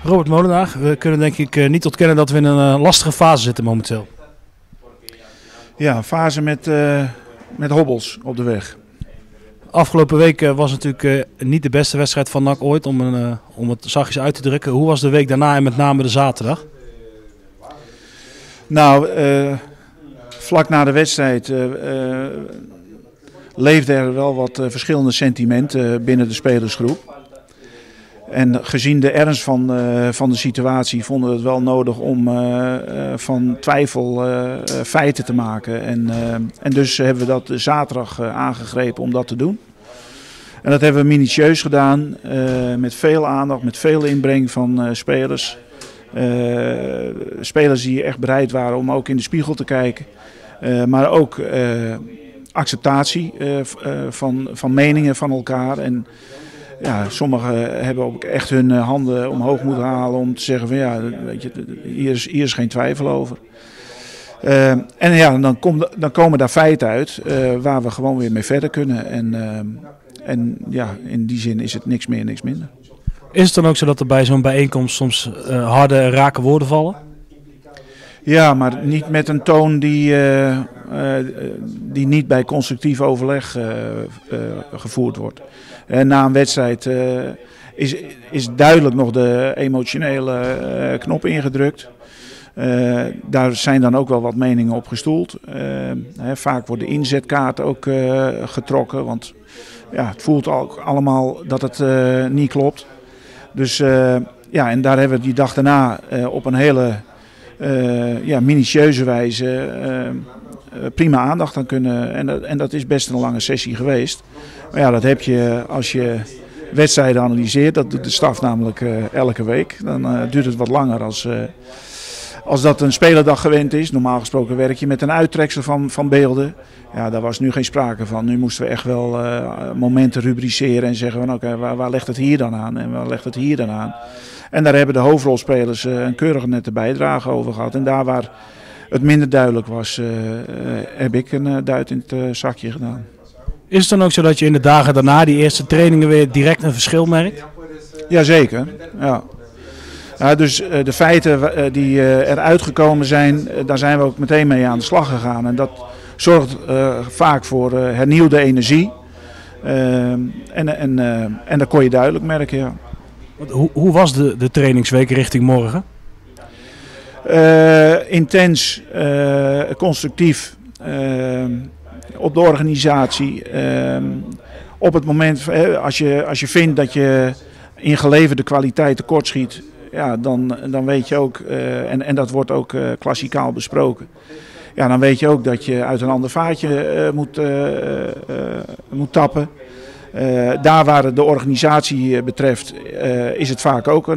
Robert Molenaar, we kunnen denk ik niet ontkennen dat we in een lastige fase zitten momenteel. Ja, een fase met hobbels op de weg. Afgelopen week was natuurlijk niet de beste wedstrijd van NAC ooit, om het zachtjes uit te drukken. Hoe was de week daarna en met name de zaterdag? Nou, vlak na de wedstrijd leefde er wel wat verschillende sentimenten binnen de spelersgroep. En gezien de ernst van de situatie vonden we het wel nodig om van twijfel feiten te maken. En dus hebben we dat zaterdag aangegrepen om dat te doen. En dat hebben we minutieus gedaan, met veel aandacht, met veel inbreng van spelers. Spelers die echt bereid waren om ook in de spiegel te kijken. Maar ook acceptatie van meningen van elkaar. En ja, sommigen hebben ook echt hun handen omhoog moeten halen om te zeggen van ja, weet je, hier is geen twijfel over. En ja, dan komen daar feiten uit waar we gewoon weer mee verder kunnen. En ja, in die zin is het niks meer, niks minder. Is het dan ook zo dat er bij zo'n bijeenkomst soms harde en rake woorden vallen? Ja, maar niet met een toon die niet bij constructief overleg gevoerd wordt. Na een wedstrijd is duidelijk nog de emotionele knop ingedrukt. Daar zijn dan ook wel wat meningen op gestoeld. Vaak wordt de inzetkaart ook getrokken, want ja, het voelt ook allemaal dat het niet klopt. Dus ja, en daar hebben we die dag daarna op een hele minutieuze wijze prima aandacht aan kunnen. En dat is best een lange sessie geweest. Maar ja, dat heb je als je wedstrijden analyseert. Dat doet de staf namelijk elke week. Dan duurt het wat langer als dat een spelerdag gewend is. Normaal gesproken werk je met een uittreksel van beelden. Ja, daar was nu geen sprake van. Nu moesten we echt wel momenten rubriceren en zeggen van oké, waar legt het hier dan aan en waar legt het hier dan aan. En daar hebben de hoofdrolspelers een keurige nette bijdrage over gehad. En daar waar het minder duidelijk was, heb ik een duit in het zakje gedaan. Is het dan ook zo dat je in de dagen daarna, die eerste trainingen, weer direct een verschil merkt? Jazeker, ja. Ja, dus de feiten die eruit gekomen zijn, daar zijn we ook meteen mee aan de slag gegaan. En dat zorgt vaak voor hernieuwde energie. En dat kon je duidelijk merken, ja. Hoe was de trainingsweek richting morgen? Intens, constructief, op de organisatie. Op het moment, als je vindt dat je in geleverde kwaliteit tekortschiet, ja, dan weet je ook, en dat wordt ook klassikaal besproken. Ja, dan weet je ook dat je uit een ander vaatje moet tappen. Daar waar de organisatie betreft is het vaak ook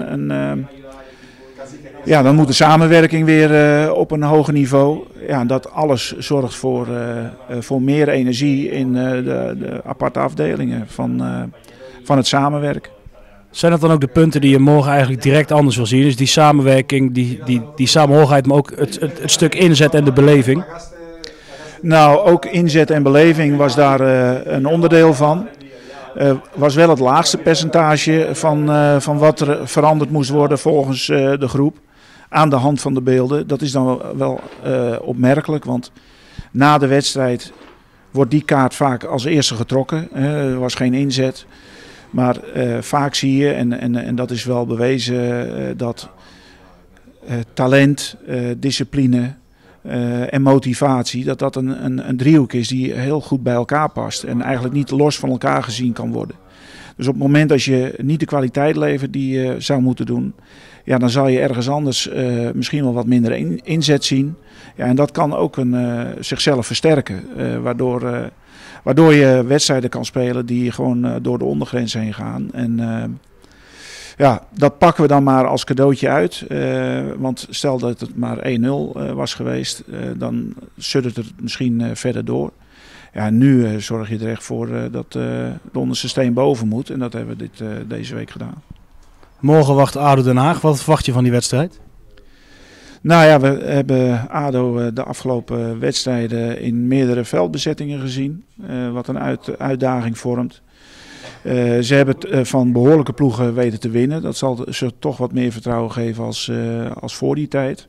ja, dan moet de samenwerking weer op een hoger niveau. Ja, dat alles zorgt voor meer energie in de aparte afdelingen van het samenwerken. Zijn dat dan ook de punten die je morgen eigenlijk direct anders wil zien? Dus die samenwerking, die samenhorigheid, maar ook het stuk inzet en de beleving? Nou, ook inzet en beleving was daar een onderdeel van. Was wel het laagste percentage van wat er veranderd moest worden volgens de groep. Aan de hand van de beelden. Dat is dan wel opmerkelijk, want na de wedstrijd wordt die kaart vaak als eerste getrokken. Er was geen inzet. Maar vaak zie je, en dat is wel bewezen, dat talent, discipline en motivatie, dat een driehoek is die heel goed bij elkaar past. En eigenlijk niet los van elkaar gezien kan worden. Dus op het moment dat je niet de kwaliteit levert die je zou moeten doen, ja, dan zal je ergens anders misschien wel wat minder inzet zien. Ja, en dat kan ook zichzelf versterken, waardoor je wedstrijden kan spelen die gewoon door de ondergrens heen gaan. En ja, dat pakken we dan maar als cadeautje uit. Want stel dat het maar 1-0 was geweest, dan suddert het misschien verder door. Ja, nu zorg je er echt voor dat de onderste steen boven moet. En dat hebben we deze week gedaan. Morgen wacht ADO Den Haag. Wat verwacht je van die wedstrijd? Nou ja, we hebben ADO de afgelopen wedstrijden in meerdere veldbezettingen gezien. Wat een uitdaging vormt. Ze hebben het van behoorlijke ploegen weten te winnen. Dat zal ze toch wat meer vertrouwen geven als voor die tijd.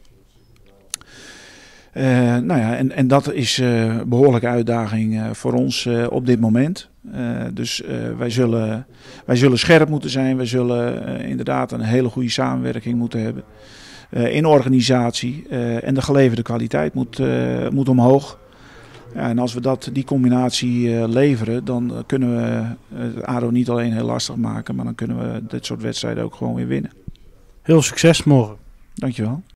En dat is een behoorlijke uitdaging voor ons op dit moment. Dus wij zullen scherp moeten zijn. Wij zullen inderdaad een hele goede samenwerking moeten hebben in organisatie. En de geleverde kwaliteit moet omhoog. Ja, en als we die combinatie leveren, dan kunnen we het ADO niet alleen heel lastig maken, maar dan kunnen we dit soort wedstrijden ook gewoon weer winnen. Heel succes morgen. Dankjewel.